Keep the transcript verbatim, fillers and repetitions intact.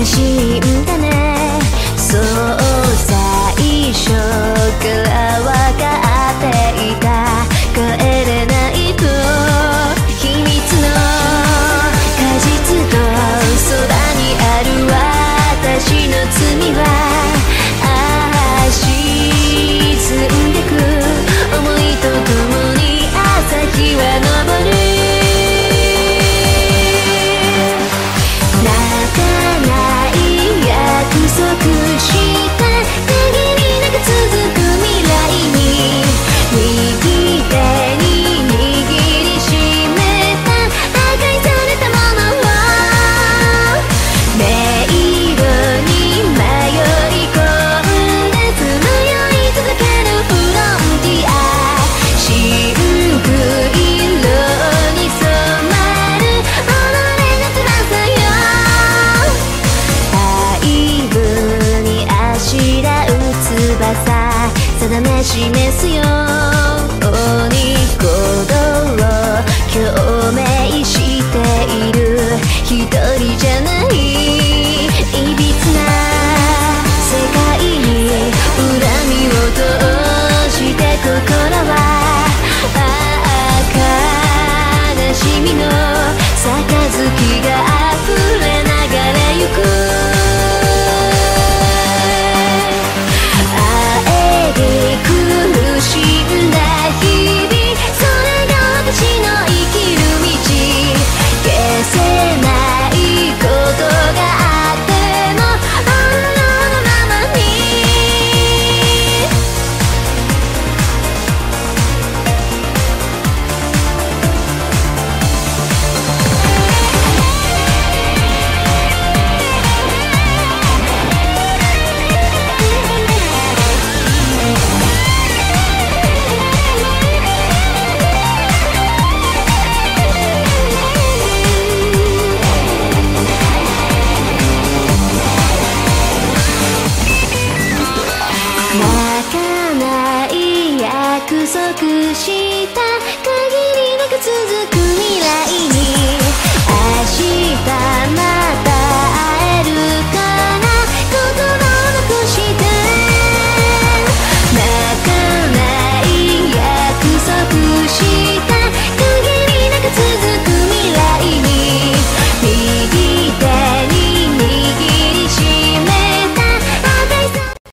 楽しいんだね。そう最初から分かっていた。帰れないと秘密の果実とそばにある私の罪は沈んでく想いとともに朝日は昇る。泣かない約束した限りなく続く未来に右手に握りしめた破壊されたものを音色に迷い込んで紡い続けるフロンティア。真空色に染まる己の翼よ。愛部にあしらう翼定め示すよ。